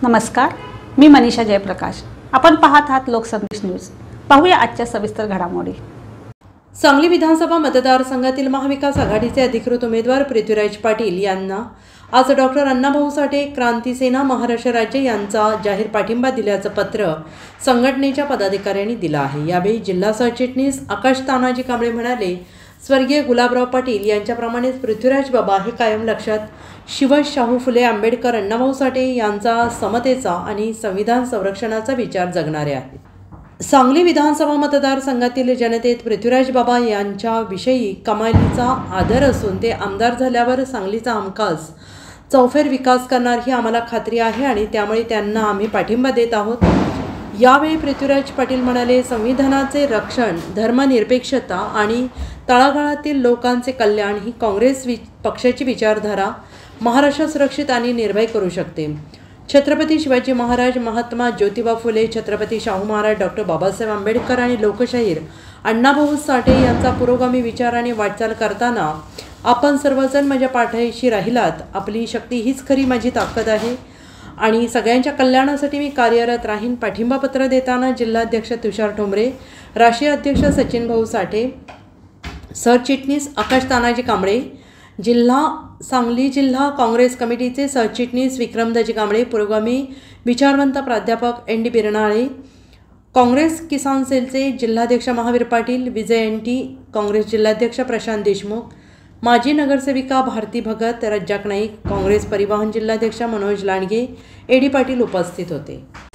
नमस्कार, मी मनीषा जयप्रकाश। आपण पाहत आहात लोकसंदेश न्यूज। पाहूया आजच्या सविस्तर घडामोडी। सांगली विधानसभा मतदारसंघातील महाविकास आघाडीचे अधिकृत उमेदवार पृथ्वीराज पाटील यांना आज डॉक्टर अण्णाभाऊ साठे क्रांती सेना महाराष्ट्र राज्य यांचा जाहीर पाठिंबा दिल्याचं पत्र संघटनेच्या पदाधिकाऱ्यांनी दिलं आहे। यावेळी जिल्हा सरचिटणीस आकाश तानाजी कांबळे म्हणाले, स्वर्गीय गुलाबराव पाटील यांच्याप्रमाणेच पृथ्वीराज बाबा हे कायम लक्षात शिवाजी शाहू फुले आंबेडकर अण्णाभाऊ साठे यांचा समतेचा आणि संविधान संरक्षणाचा विचार जगणारे आहेत। सांगली विधानसभा मतदारसंघातील जनतेत पृथ्वीराज बाबा यांच्याविषयी कमालीचा आदर असून ते आमदार झाल्यावर सांगलीचा हमखास चौफेर विकास करणार ही आम्हाला खात्री आहे आणि त्यामुळे त्यांना आम्ही पाठिंबा देत आहोत। यावेळी पृथ्वीराज पाटील म्हणाले, संविधानाचे रक्षण, धर्मनिरपेक्षता आणि तळागाळातील लोकांचे कल्याण ही काँग्रेस पक्षाची विचारधारा महाराष्ट्र सुरक्षित आणि निर्भय करू शकते। छत्रपती शिवाजी महाराज, महात्मा ज्योतिबा फुले, छत्रपती शाहू महाराज, डॉक्टर बाबासाहेब आंबेडकर आणि लोकशाहीर अण्णाभाऊ साठे यांचा पुरोगामी विचाराने वाटचाल करताना आपण सर्वजण माझ्या पाठीशी राहिलात। आपली शक्ती हीच खरी माझी ताकद आहे आणि सगळ्यांच्या कल्याणासाठी मी कार्यरत राहीन। पाठिंबा पत्र देताना जिल्हाध्यक्ष तुषार ठोंबरे, राष्ट्रीय अध्यक्ष सचिन भाऊ साठे, सरचिटणीस आकाश तानाजी कांबळे, सांगली जिल्हा काँग्रेस कमिटीचे सरचिटणीस विक्रमदाजी कांबळे, पुरोगामी विचारवंत प्राध्यापक एन डी बिरनाळे, काँग्रेस किसान सेलचे जिल्हाध्यक्ष महावीर पाटील, विजय एनटी, काँग्रेस जिल्हाध्यक्ष प्रशांत देशमुख, माजी नगरसेविका भारती भगत, रज्जाक नाईक, काँग्रेस परिवहन जिल्हाध्यक्ष मनोज लांडगे, एडी पाटील उपस्थित होते।